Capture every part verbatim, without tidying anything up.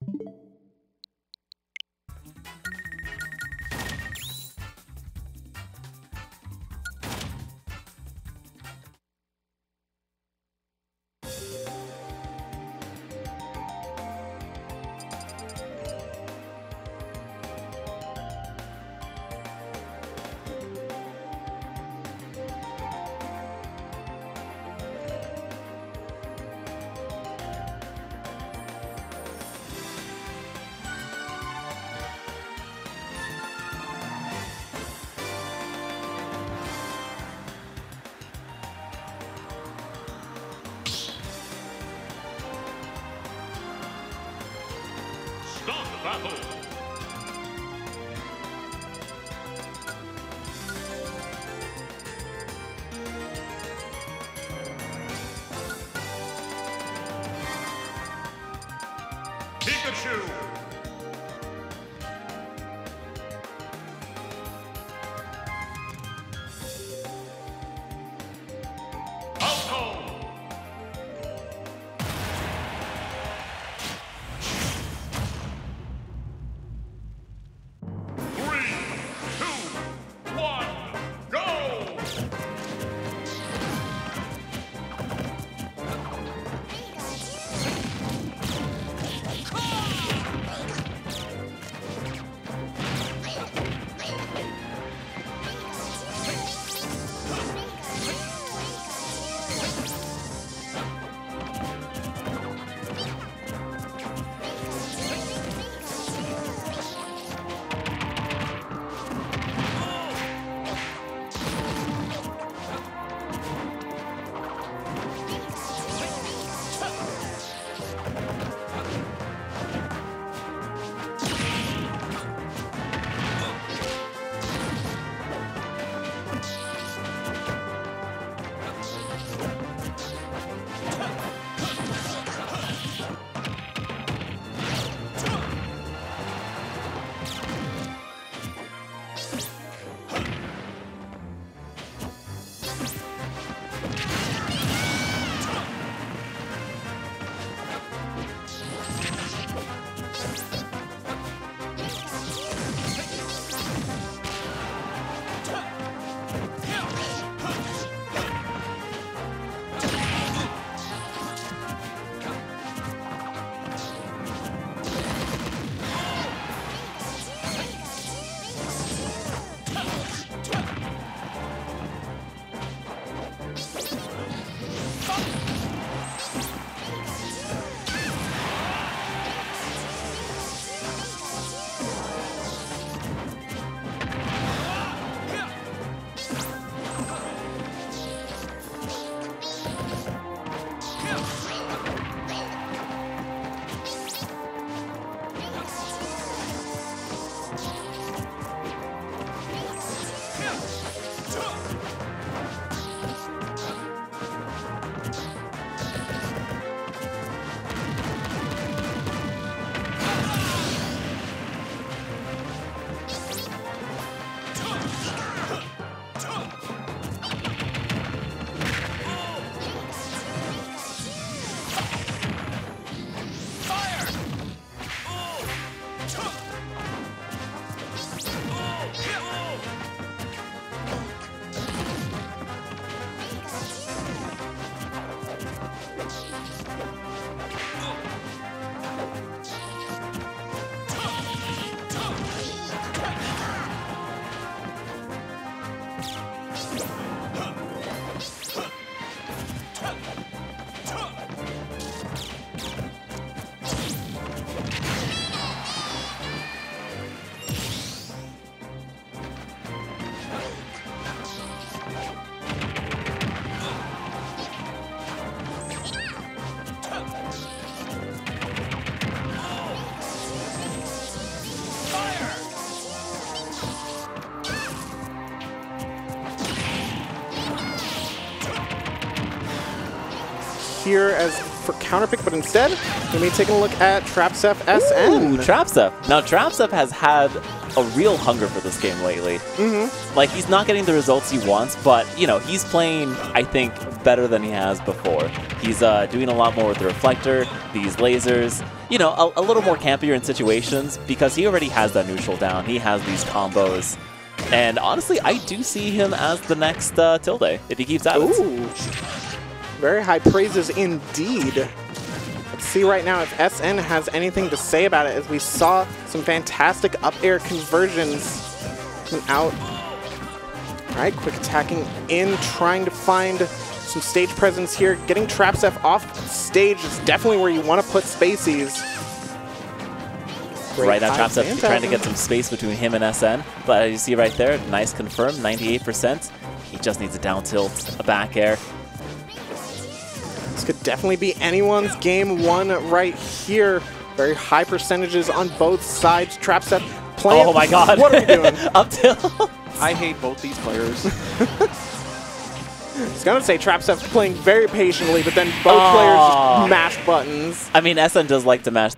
Start battle! Pikachu! Here as for counterpick, but instead, we may take a look at Trapsef S N. Ooh, Trapsef. Now, Trapsef has had a real hunger for this game lately. Mm-hmm. Like, he's not getting the results he wants, but, you know, he's playing, I think, better than he has before. He's uh, doing a lot more with the reflector, these lasers, you know, a, a little more campier in situations because he already has that neutral down. He has these combos. And honestly, I do see him as the next uh, Tilde if he keeps at it. Ooh. Very high praises indeed. Let's see right now if S N has anything to say about it, as we saw some fantastic up air conversions coming out. All right, quick attacking in, trying to find some stage presence here. Getting Trapsef off stage is definitely where you want to put Spaceys. Great right now, high Trapsef trying to get some space between him and S N. But as you see right there, nice confirm, ninety-eight percent. He just needs a down tilt, a back air. This could definitely be anyone's game one right here. Very high percentages on both sides. Trapsef playing. Oh my god. What are we doing? Up tilt. I hate both these players. I was going to say Trapsef playing very patiently, but then both Oh. players just mash buttons. I mean, S N does like to mash.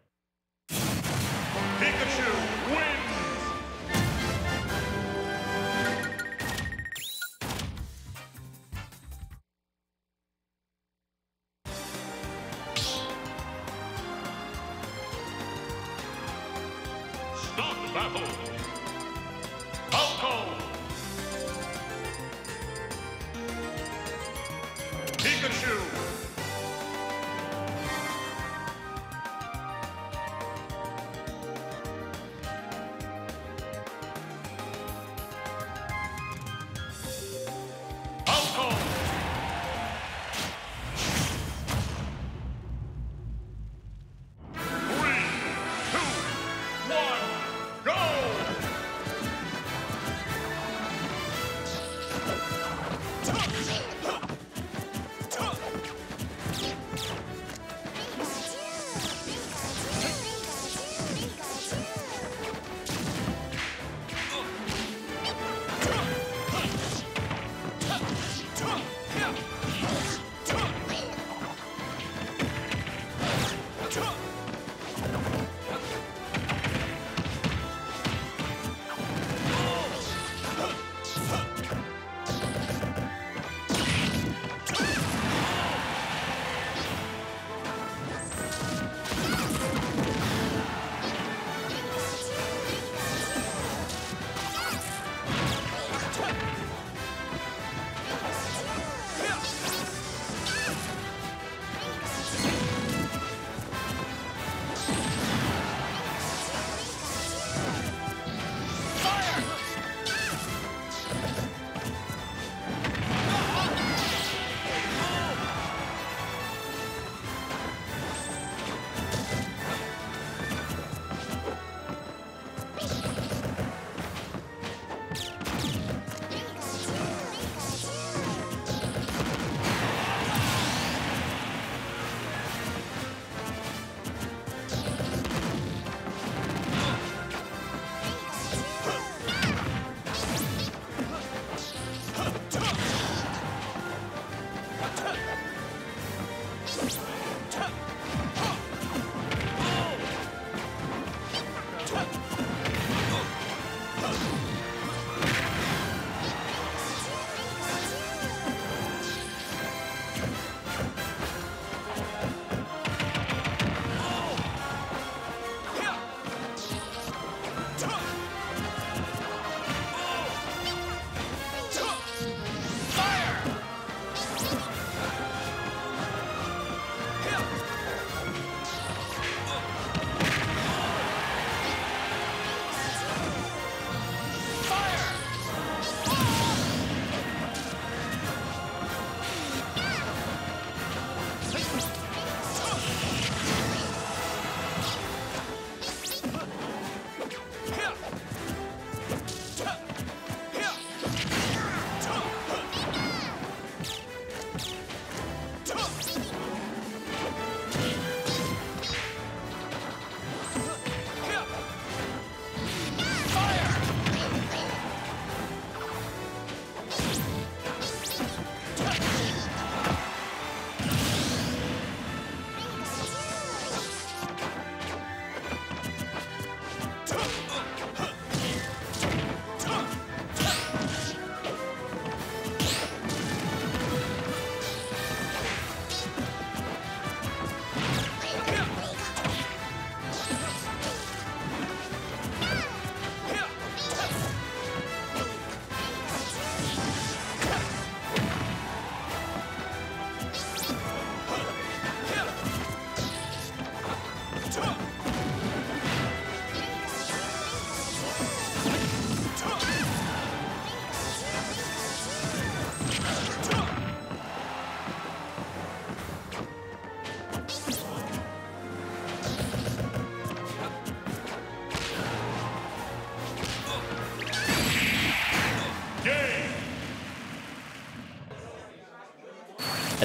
Pikachu wins. Start the battle. Falco. Pikachu. Falco. Three, two, one, go!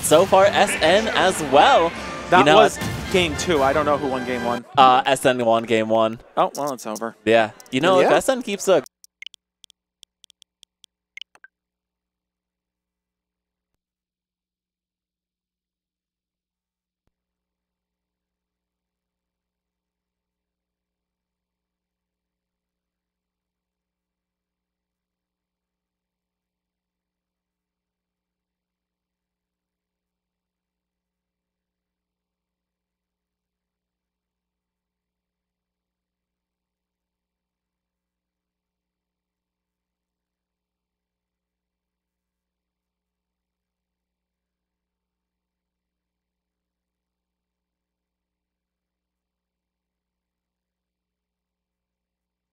And so far, S N as well. That you know, was game two. I don't know who won game one. uh, S N won game one. Oh, well, it's over. Yeah. You know, Yeah. if S N keeps a